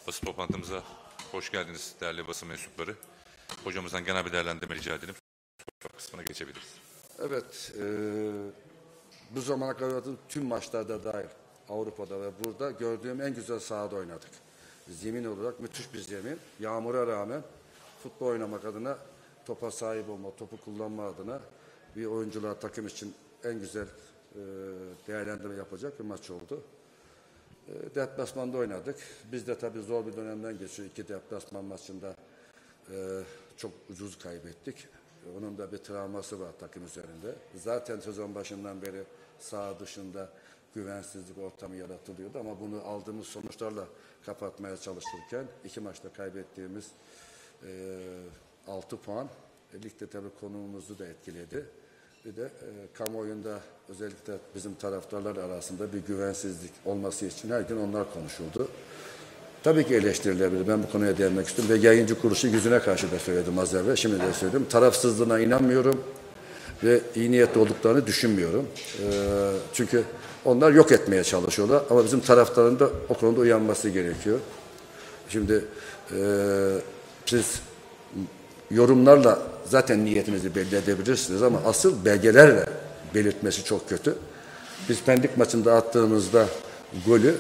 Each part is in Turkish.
Basın toplantımıza hoş geldiniz değerli basın mensupları. Hocamızdan genel bir değerlendirme rica edelim. Soru kısmına geçebiliriz. Evet, bu zamana kadar tüm maçlarda dahil Avrupa'da ve burada gördüğüm en güzel sahada oynadık. Zemin olarak müthiş bir zemin. Yağmura rağmen futbol oynamak adına, topa sahip olma, topu kullanma adına bir oyuncular takım için en güzel değerlendirme yapacak bir maç oldu. Deplasmanda oynadık. Biz de tabii zor bir dönemden geçiyor. 2 deplasman maçında çok ucuz kaybettik. Onun da bir travması var takım üzerinde. Zaten sezon başından beri saha dışında güvensizlik ortamı yaratılıyordu ama bunu aldığımız sonuçlarla kapatmaya çalışırken 2 maçta kaybettiğimiz 6 puan ligde tabii konumumuzu da etkiledi. Bir de kamuoyunda özellikle bizim taraftarlar arasında bir güvensizlik olması için her gün onlar konuşuldu. Tabii ki eleştirilebilir. Ben bu konuya değinmek istiyorum. Ve yayıncı kuruluşu yüzüne karşı da söyledim az evvel. Şimdi de söyledim. Tarafsızlığına inanmıyorum ve iyi niyetli olduklarını düşünmüyorum. Çünkü onlar yok etmeye çalışıyorlar. Ama bizim taraftarın da o konuda uyanması gerekiyor. Şimdi siz yorumlarla zaten niyetinizi belli edebilirsiniz ama asıl belgelerle belirtmesi çok kötü. Biz Pendik maçında attığımızda golü,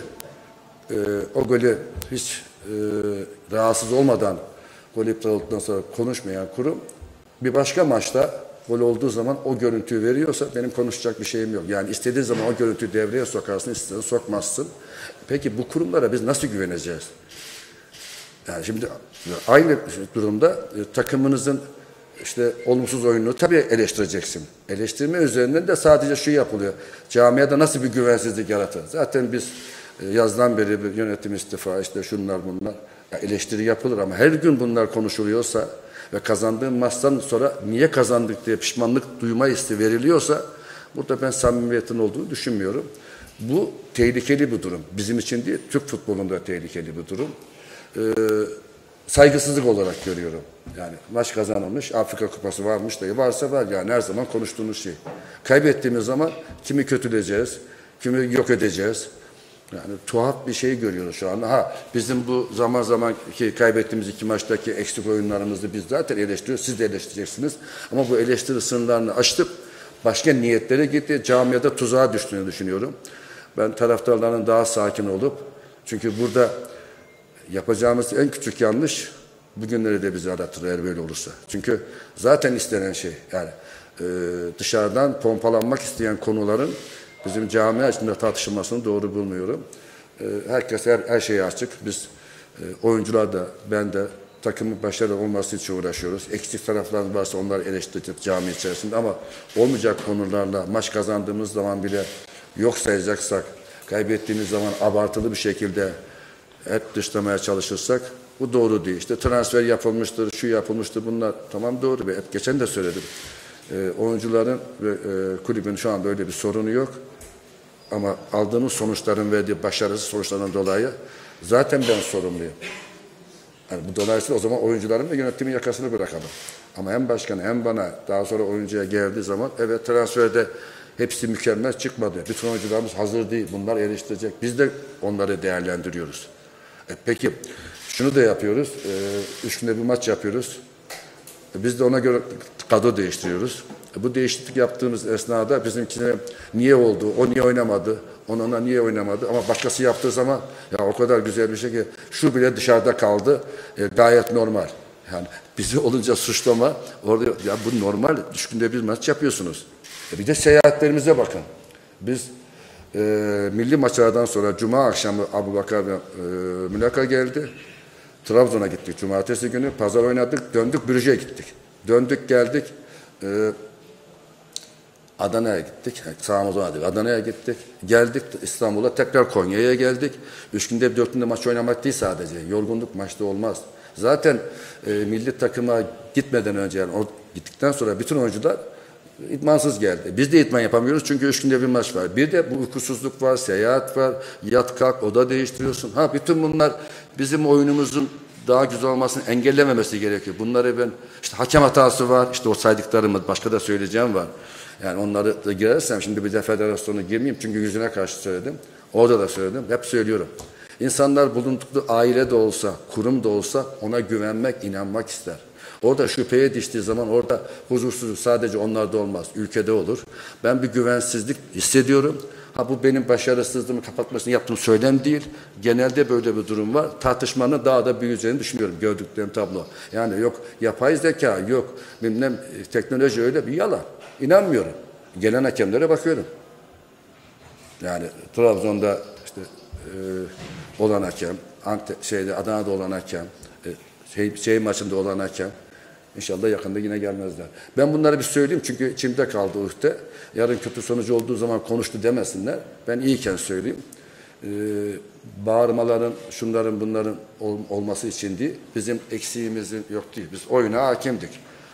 o golü hiç rahatsız olmadan gol iptal olduktan sonra konuşmayan kurum bir başka maçta gol olduğu zaman o görüntüyü veriyorsa benim konuşacak bir şeyim yok. Yani istediğin zaman o görüntüyü devreye sokarsın, istediğin sokmazsın. Peki bu kurumlara biz nasıl güveneceğiz? Yani şimdi aynı durumda takımınızın işte olumsuz oyununu tabii eleştireceksin. Eleştirme üzerinden de sadece şu yapılıyor. Camiada nasıl bir güvensizlik yaratır? Zaten biz yazdan beri bir yönetim istifa, işte şunlar bunlar. Ya eleştiri yapılır ama her gün bunlar konuşuluyorsa ve kazandığım maçtan sonra niye kazandık diye pişmanlık duyma hissi veriliyorsa burada ben samimiyetin olduğunu düşünmüyorum. Bu tehlikeli bir durum. Bizim için değil, Türk futbolunda tehlikeli bir durum. Saygısızlık olarak görüyorum. Yani maç kazanılmış, Afrika Kupası varmış da varsa var yani her zaman konuştuğumuz şey. Kaybettiğimiz zaman kimi kötüleyeceğiz, kimi yok edeceğiz. Yani tuhaf bir şey görüyoruz şu anda. Bizim bu zaman zaman ki kaybettiğimiz 2 maçtaki eksik oyunlarımızı biz zaten eleştiriyoruz. Siz de eleştireceksiniz. Ama bu eleştiri sınırlarını aştıp başka niyetlere gitti. Camiada tuzağa düştüğünü düşünüyorum. Ben taraftarların daha sakin olup çünkü burada yapacağımız en küçük yanlış bugünleri de bizi aratır eğer böyle olursa. Çünkü zaten istenen şey yani dışarıdan pompalanmak isteyen konuların bizim camia içinde tartışılmasını doğru bulmuyorum. Herkes her şeye açık. Biz oyuncular da ben de takımın başarılı olması için uğraşıyoruz. Eksik taraflar varsa onları eleştireceğiz cami içerisinde ama olmayacak konularla maç kazandığımız zaman bile yok sayacaksak, kaybettiğimiz zaman abartılı bir şekilde hep dışlamaya çalışırsak bu doğru değil. İşte transfer yapılmıştır, şu yapılmıştır bunlar tamam doğru. Hep geçen de söyledim. Oyuncuların ve kulübün şu anda öyle bir sorunu yok. Ama aldığımız sonuçların verdiği başarısız sonuçlarından dolayı zaten ben sorumluyum. Yani bu dolayısıyla o zaman oyuncuların ve yönetimin yakasını bırakalım. Ama hem başkanı hem bana daha sonra oyuncuya geldiği zaman evet transferde hepsi mükemmel çıkmadı. Bütün oyuncularımız hazır değil. Bunlar eleştirecek. Biz de onları değerlendiriyoruz. Peki şunu da yapıyoruz. 3 günde bir maç yapıyoruz. Biz de ona göre kadro değiştiriyoruz. Bu değişiklik yaptığımız esnada bizimkine niye oldu, o niye oynamadı, ona niye oynamadı ama başkası yaptığı zaman ya o kadar güzel bir şey ki şu bile dışarıda kaldı gayet normal. Yani bizi olunca suçlama orada ya bu normal 3 günde bir maç yapıyorsunuz. Bir de seyahatlerimize bakın. Biz milli maçlardan sonra Cuma akşamı Abubakar ve Mülaka geldi. Trabzon'a gittik cumartesi günü. Pazar oynadık. Döndük Brüj'e gittik. Döndük geldik. Adana'ya gittik. Sağımız oynadık. Adana'ya gittik. Geldik İstanbul'a. Tekrar Konya'ya geldik. 3 günde 4 günde maç oynamak değil sadece. Yorgunluk maçta olmaz. Zaten milli takıma gitmeden önce yani gittikten sonra bütün oyuncular İdmansız geldi. Biz de idman yapamıyoruz çünkü 3 günde bir maç var. Bir de bu uykusuzluk var, seyahat var, yat kalk, oda değiştiriyorsun. Bütün bunlar bizim oyunumuzun daha güzel olmasını engellememesi gerekiyor. Bunları ben, işte hakem hatası var, işte o saydıklarımı başka da söyleyeceğim var. Yani onları da girersem şimdi bir de federasyona girmeyeyim çünkü yüzüne karşı söyledim. Orada da söyledim, hep söylüyorum. İnsanlar bulundukları aile de olsa, kurum da olsa ona güvenmek, inanmak ister. Orada şüpheye düştüğü zaman orada huzursuzluk sadece onlarda olmaz, ülkede olur. Ben bir güvensizlik hissediyorum. Ha bu benim başarısızlığımı kapatmasını yaptığım söylem değil. Genelde böyle bir durum var. Tartışmanın daha da büyüyeceğini düşünüyorum gördüklerim tablo. Yani yok yapay zeka, yok bilmem teknoloji öyle bir yalan. İnanmıyorum. Gelen hakemlere bakıyorum. Yani Trabzon'da işte olan hakem, Adana'da olan hakem, maçında olan hakem. İnşallah yakında yine gelmezler. Ben bunları bir söyleyeyim çünkü içimde kaldı uhde. Yarın kötü sonucu olduğu zaman konuştu demesinler. Ben iyiyken söyleyeyim. Bağırmaların, şunların bunların olması için değil. Bizim eksiğimizin yok değil. Biz oyuna hakimdik.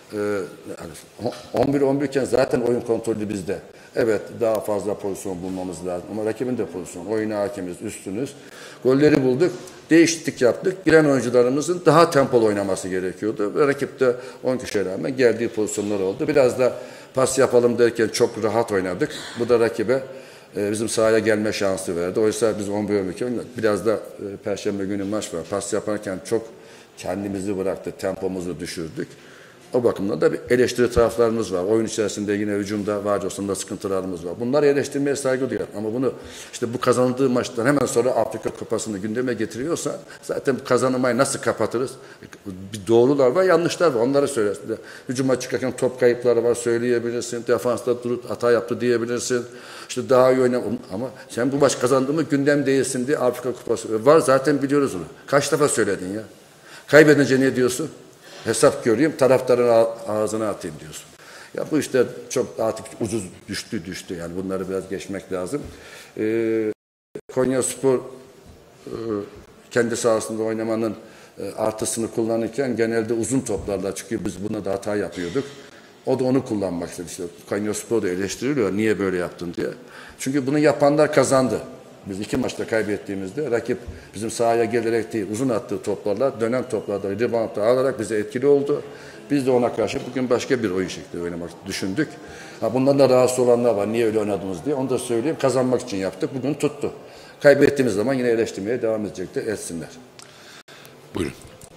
11-11 iken zaten oyun kontrolü bizde. Evet daha fazla pozisyon bulmamız lazım. Ama rakibin de pozisyon. Oyuna hakimiz, üstünüz. Golleri bulduk. Değişiklik yaptık. Giren oyuncularımızın daha tempolu oynaması gerekiyordu. Ve rakip de 10 kişiye rağmen geldiği pozisyonlar oldu. Biraz da pas yapalım derken çok rahat oynadık. Bu da rakibe bizim sahaya gelme şansı verdi. Oysa biz 11-12 biraz da Perşembe günü maç var. Pas yaparken çok kendimizi bıraktık. Tempomuzu düşürdük. O bakımdan da bir eleştiri taraflarımız var. Oyun içerisinde yine hücumda, Varcos'unda sıkıntılarımız var. Bunları eleştirmeye saygı duyarım. Ama bunu işte bu kazanıldığı maçtan hemen sonra Afrika Kupası'nı gündeme getiriyorsa zaten kazanmayı nasıl kapatırız? Bir doğrular var, yanlışlar var. Onları söylersin. Hücuma çıkarken top kayıpları var söyleyebilirsin. Defansta durup hata yaptı diyebilirsin. İşte daha iyi oynam. Ama sen bu maç kazandığımı gündem değilsin diye Afrika Kupası var zaten biliyoruz onu. Kaç defa söyledin ya? Kaybedince ne diyorsun? Hesap göreyim, taraftarın ağzına atayım diyorsun. Ya bu işte çok artık ucuz düştü. Yani bunları biraz geçmek lazım. Konyaspor kendi sahasında oynamanın artısını kullanırken genelde uzun toplarla çünkü biz buna da hata yapıyorduk. O da onu kullanmak istedi. İşte Konyaspor da eleştiriliyor. Niye böyle yaptın diye. Çünkü bunu yapanlar kazandı. Biz 2 maçta kaybettiğimizde rakip bizim sahaya gelerek değil uzun attığı toplarla dönen toplarda rebound'da alarak bize etkili oldu. Biz de ona karşı bugün başka bir oyun şekli oynamak düşündük. Bundan da rahatsız olanlar var. Niye öyle oynadınız diye. Onu da söyleyeyim. Kazanmak için yaptık. Bugün tuttu. Kaybettiğimiz zaman yine eleştirmeye devam edecektir. Etsinler. Buyurun.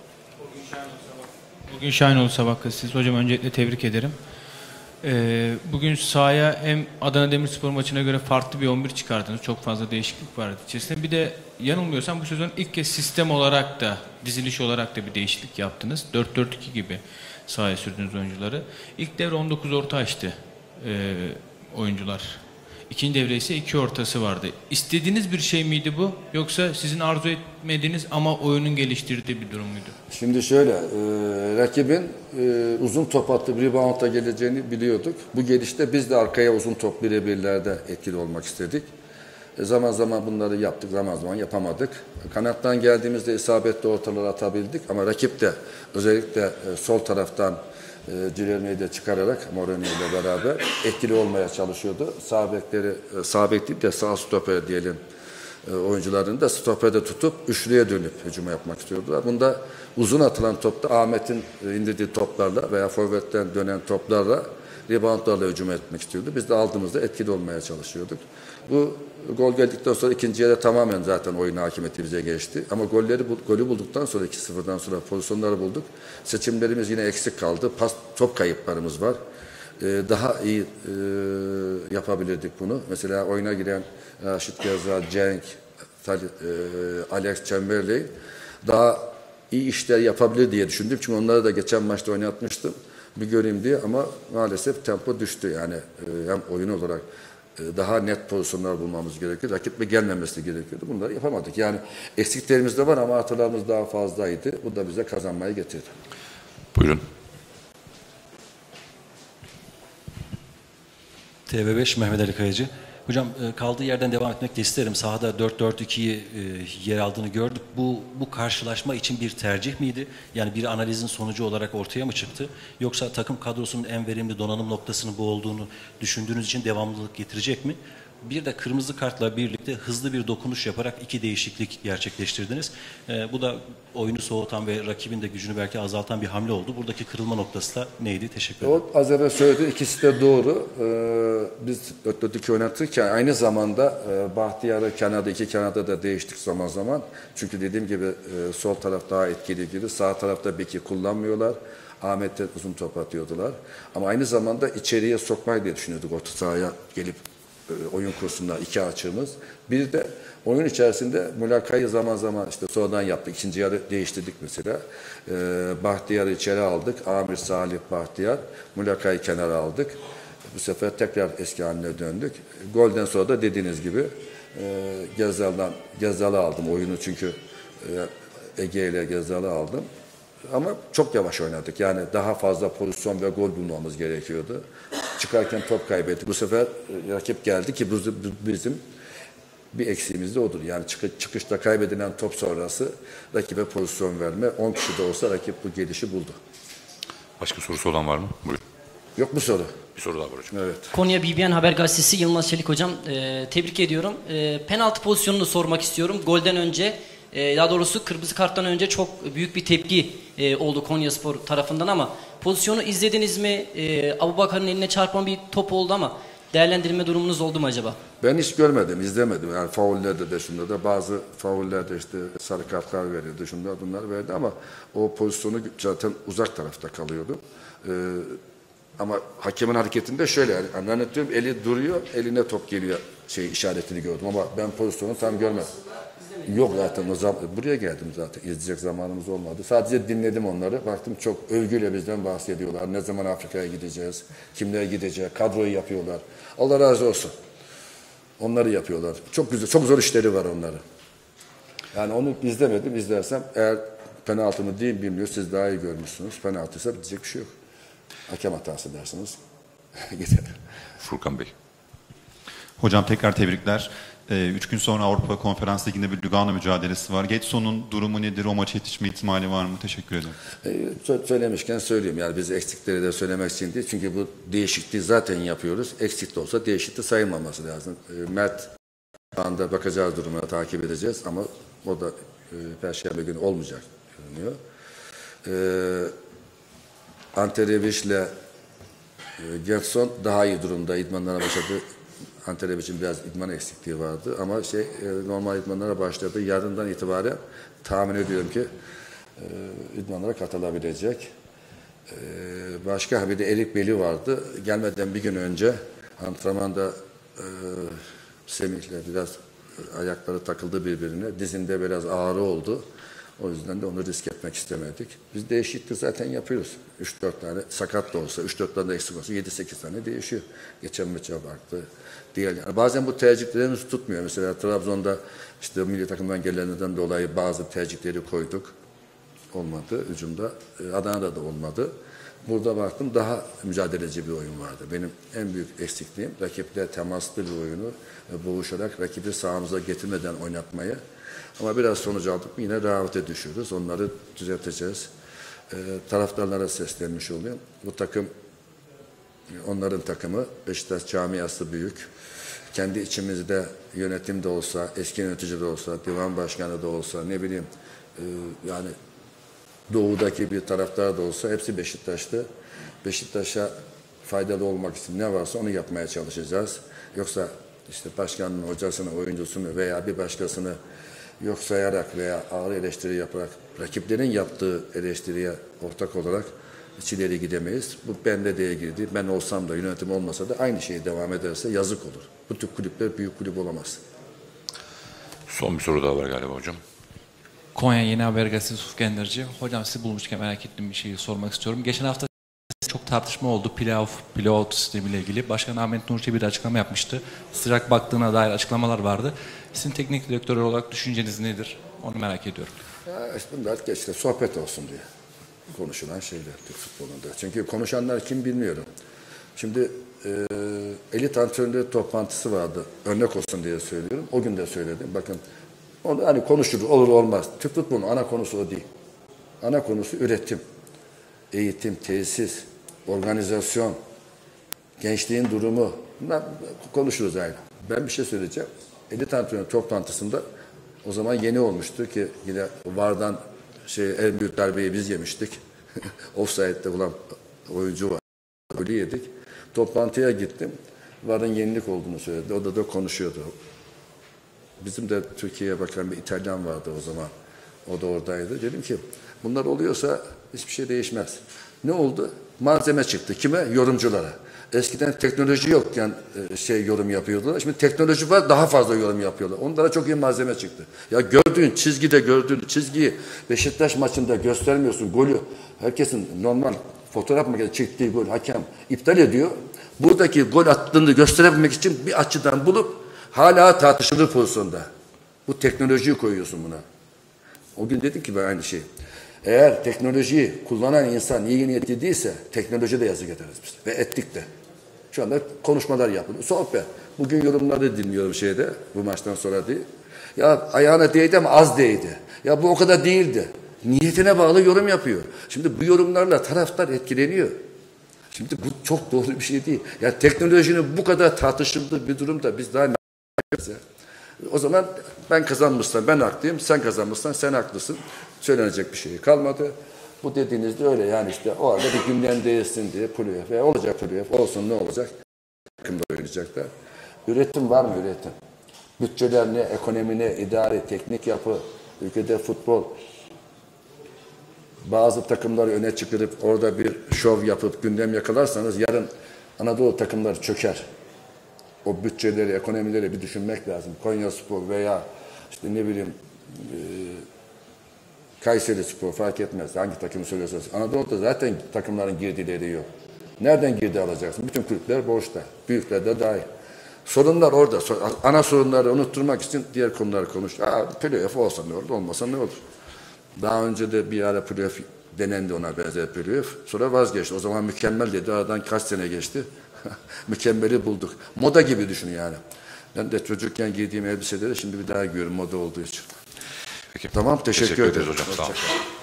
Bugün Şahinoğlu Sabah siz hocam öncelikle tebrik ederim. Bugün sahaya hem Adana Demirspor maçına göre farklı bir 11 çıkardınız. Çok fazla değişiklik vardı içerisinde. Bir de yanılmıyorsam bu sezon ilk kez sistem olarak da diziliş olarak da bir değişiklik yaptınız. 4-4-2 gibi sahaya sürdüğünüz oyuncuları. İlk devre 19 orta açtı oyuncular. İkinci devre ise 2 ortası vardı. İstediğiniz bir şey miydi bu? Yoksa sizin arzu etmediğiniz ama oyunun geliştirdiği bir durum muydu? Şimdi şöyle, rakibin uzun top attı, rebound'a geleceğini biliyorduk. Bu gelişte biz de arkaya uzun top birebirlerde etkili olmak istedik. Zaman zaman bunları yaptık, zaman zaman yapamadık. Kanattan geldiğimizde isabetli ortaları atabildik ama rakip de özellikle sol taraftan Cilermeyi de çıkararak Moreno ile beraber etkili olmaya çalışıyordu. Sağ bek değil de sağ stoper diyelim oyuncularını da stoperde tutup üçlüye dönüp hücuma yapmak istiyordular. Bunda uzun atılan topta Ahmet'in indirdiği toplarla veya forvetten dönen toplarla reboundlarla hücum etmek istiyordu. Biz de aldığımızda etkili olmaya çalışıyorduk. Bu gol geldikten sonra ikinci yarı tamamen zaten oyun hakimiyeti bize geçti. Ama golü bulduktan sonra 2-0'dan sonra pozisyonları bulduk. Seçimlerimiz yine eksik kaldı. Top kayıplarımız var. Daha iyi yapabilirdik bunu. Mesela oyuna giren Raşit Gezal, Cenk, Alex Chamberlain daha iyi işler yapabilir diye düşündüm. Çünkü onları da geçen maçta oynatmıştım. Bir göreyim diye ama maalesef tempo düştü. Yani hem oyun olarak daha net pozisyonlar bulmamız gerekiyor. Rakiple gelmemesi gerekiyordu. Bunları yapamadık. Yani eksiklerimiz de var ama hatalarımız daha fazlaydı. Bu da bize kazanmayı getirdi. Buyurun. TV5 Mehmet Ali Kayacı. Hocam kaldığı yerden devam etmek de isterim. Sahada 4-4-2'yi yer aldığını gördük. Bu karşılaşma için bir tercih miydi? Yani bir analizin sonucu olarak ortaya mı çıktı? Yoksa takım kadrosunun en verimli donanım noktasının bu olduğunu düşündüğünüz için devamlılık getirecek mi? Bir de kırmızı kartla birlikte hızlı bir dokunuş yaparak 2 değişiklik gerçekleştirdiniz. Bu da oyunu soğutan ve rakibin de gücünü belki azaltan bir hamle oldu. Buradaki kırılma noktası da neydi? Teşekkür ederim. O az evvel söyledi, ikisi de doğru. Biz 4-4-2 oynatırken aynı zamanda Bahtiyar'ı kenarda, iki kenarda da değiştik zaman zaman. Çünkü dediğim gibi sol taraf daha etkili gibi, sağ tarafta beki kullanmıyorlar. Ahmet'te uzun top atıyordular. Ama aynı zamanda içeriye sokmayı diye düşünüyorduk orta sahaya gelip oyun kursunda iki açığımız. Bir de oyun içerisinde Mulakay'ı zaman zaman işte sonradan yaptık. İkinci yarı değiştirdik mesela. Bahtiyar'ı içeri aldık. Amir, Salih, Bahtiyar. Mulakay'ı kenara aldık. Bu sefer tekrar eski haline döndük. Golden sonra da dediğiniz gibi Gezzal'ı aldım oyunu çünkü Ege ile Gezzal'ı aldım. Ama çok yavaş oynadık. Yani daha fazla pozisyon ve gol bulmamız gerekiyordu. Çıkarken top kaybettik. Bu sefer rakip geldi ki bizim bir eksiğimiz de odur. Yani çıkışta kaybedilen top sonrası rakibe pozisyon verme. 10 kişi de olsa rakip bu gelişi buldu. Başka sorusu olan var mı? Buyurun. Yok mu soru? Bir soru daha var hocam. Evet. Konya BBN Haber Gazetesi Yılmaz Çelik hocam. Tebrik ediyorum. Penaltı pozisyonunu sormak istiyorum. Golden önce, daha doğrusu kırmızı karttan önce çok büyük bir tepki oldu Konyaspor tarafından ama pozisyonu izlediniz mi? Abubakar'ın eline çarpan bir top oldu ama değerlendirme durumunuz oldu mu acaba? Ben hiç görmedim, izlemedim. Yani faullerde de şunda da bazı faullerde işte sarı kartlar verildi, şunlar bunlar verdi ama o pozisyonu zaten uzak tarafta kalıyordu. Ama hakemin hareketinde şöyle yani anlatıyorum, eli duruyor, eline top geliyor işaretini gördüm ama ben pozisyonu tam görmedim. Yok zaten buraya geldim zaten izleyecek zamanımız olmadı. Sadece dinledim onları. Baktım çok övgüyle bizden bahsediyorlar. Ne zaman Afrika'ya gideceğiz, kimler gidecek, kadroyu yapıyorlar. Allah razı olsun. Onları yapıyorlar. Çok güzel, çok zor işleri var onların. Yani onu izlemedim. İzlersem eğer penaltı mı değil bilmiyor. Siz daha iyi görmüşsünüz. Penaltıysa diyecek bir şey yok. Hakem hatası dersiniz. Gider. Furkan Bey. Hocam tekrar tebrikler. 3 gün sonra Avrupa Konferans Ligi'nde bir Lugano mücadelesi var. Getson'un durumu nedir? O maça yetişme ihtimali var mı? Teşekkür ederim. Söylemişken söyleyeyim. Yani biz eksikleri de söylemek için değil. Çünkü bu değişikliği zaten yapıyoruz. Eksik de olsa değişiklik sayılmaması lazım. Mert şu anda bakacağız durumuna takip edeceğiz ama o da Perşembe günü olmayacak görünüyor. Ante Rebic ile Getson daha iyi durumda. İdmanlara başladı. Ante Rebic'in biraz idman eksikliği vardı ama normal idmanlara başladı. Yarından itibaren tahmin ediyorum ki idmanlara katılabilecek. Başka bir de Erik Beli vardı. Gelmeden bir gün önce antrenmanda Semih'le biraz ayakları takıldı birbirine. Dizinde biraz ağrı oldu. O yüzden de onu risk etmek istemedik. Biz değişiklik zaten yapıyoruz. 3-4 tane sakat da olsa, 3-4 tane de eksik olsa 7-8 tane değişiyor. Geçen maça baktı. Diğer, yani bazen bu tercihlerimiz tutmuyor. Mesela Trabzon'da işte milli takımdan gelenlerden dolayı bazı tercihleri koyduk. Olmadı hücumda. Adana'da da olmadı. Burada baktım daha mücadeleci bir oyun vardı. Benim en büyük eksikliğim rakiple temaslı bir oyunu boğuşarak rakibi sahamıza getirmeden oynatmayı. Ama biraz sonuç aldık yine rehavete düşüyoruz. Onları düzelteceğiz. Taraftarlara seslenmiş oluyor. Bu takım onların takımı. Beşiktaş camiası büyük. Kendi içimizde yönetim de olsa, eski yönetici de olsa, divan başkanı da olsa, ne bileyim yani doğudaki bir taraftar da olsa hepsi Beşiktaş'tı. Beşiktaş'a faydalı olmak için ne varsa onu yapmaya çalışacağız. Yoksa işte başkanın, hocasını, oyuncusunu veya bir başkasını yok sayarak veya ağır eleştiri yaparak rakiplerin yaptığı eleştiriye ortak olarak hiç ileri gidemeyiz. Bu bende de ilgili. Ben olsam da yönetim olmasa da aynı şey devam ederse yazık olur. Bu tür kulüpler büyük kulüp olamaz. Son bir soru daha var galiba hocam. Konya Yeni Haber Gazetesi Ufuk Enderci. Hocam sizi bulmuşken merak ettiğim bir şeyi sormak istiyorum. Geçen hafta çok tartışma oldu playout sistemiyle ilgili. Başkan Ahmet Nur Çebi bir açıklama yapmıştı. Sıcak baktığına dair açıklamalar vardı. Sizin teknik direktör olarak düşünceniz nedir? Onu merak ediyorum. Ya bunlar işte sohbet olsun diye konuşulan şeyler Türk futbolunda. Çünkü konuşanlar kim bilmiyorum. Şimdi elit antrenörleri toplantısı vardı. Örnek olsun diye söylüyorum. O gün de söyledim. Bakın onu hani konuşuruz olur olmaz. Türk futbolunun ana konusu o değil. Ana konusu üretim, eğitim, tesis, organizasyon, gençliğin durumu, Bunlar konuşuruz aynı. Ben bir şey söyleyeceğim. Elit antrenör toplantısında o zaman yeni olmuştu ki yine VAR'dan en büyük darbeyi biz yemiştik. Offside'de olan oyuncu var. Golü yedik. Toplantıya gittim. VAR'ın yenilik olduğunu söyledi. Odada konuşuyordu. Bizim de Türkiye'ye bakan bir İtalyan vardı o zaman. O da oradaydı. Dedim ki bunlar oluyorsa hiçbir şey değişmez. Ne oldu? Malzeme çıktı. Kime? Yorumculara. Eskiden teknoloji yokken yorum yapıyordular. Şimdi teknoloji var, daha fazla yorum yapıyorlar. Onlara çok iyi malzeme çıktı. Ya gördüğün çizgiyi Beşiktaş maçında göstermiyorsun. Golü herkesin normal fotoğraf makinesi çektiği gol hakem iptal ediyor. Buradaki gol attığını gösterebilmek için bir açıdan bulup hala tartışılır pozisyonda. Bu teknolojiyi koyuyorsun buna. O gün dedim ki ben aynı şey. Eğer teknolojiyi kullanan insan iyi niyetli değilse teknoloji de yazık ederiz biz. Ve ettik de. Şu anda konuşmalar yapılıyor. Sohbet. Bugün yorumları dinliyorum bu maçtan sonra değil. Ya ayağına değdi ama az değdi. Ya bu o kadar değildi. Niyetine bağlı yorum yapıyor. Şimdi bu yorumlarla taraftar etkileniyor. Şimdi bu çok doğru bir şey değil. Yani teknolojinin bu kadar tartışıldığı bir durumda biz daha ne yapacağız ya? O zaman ben kazanmışsam ben haklıyım, sen kazanmışsan sen haklısın. Söylenecek bir şey kalmadı. Bu dediğinizde öyle yani işte o arada bir gündem değilsin diye playoff. Ve olacak playoff, olsun ne olacak? Takımda oynayacaklar. Üretim var mı üretim? Bütçeler ne, ekonomi ne, idari, teknik yapı, ülkede futbol. Bazı takımları öne çıkarıp orada bir şov yapıp gündem yakalarsanız yarın Anadolu takımları çöker. O bütçeleri, ekonomileri bir düşünmek lazım. Konyaspor veya işte ne bileyim Kayserispor fark etmez. Hangi takımı söylüyorsanız. Anadolu'da zaten takımların girdileri yok. Nereden girdi alacaksın? Bütün kulüpler borçta. Büyükler de dahil. Sorunlar orada. Ana sorunları unutturmak için diğer konuları konuş. Playoff olsa ne olur, olmasa ne olur? Daha önce de bir ara playoff denendi ona benzer playoff. Sonra vazgeçti. O zaman mükemmel dedi. Aradan kaç sene geçti. Mükemmeli bulduk. Moda gibi düşün yani. Ben de çocukken giydiğim elbiseleri şimdi bir daha giyiyorum moda olduğu için. Peki. Tamam, teşekkür ederim ederiz hocam. Sağ olun.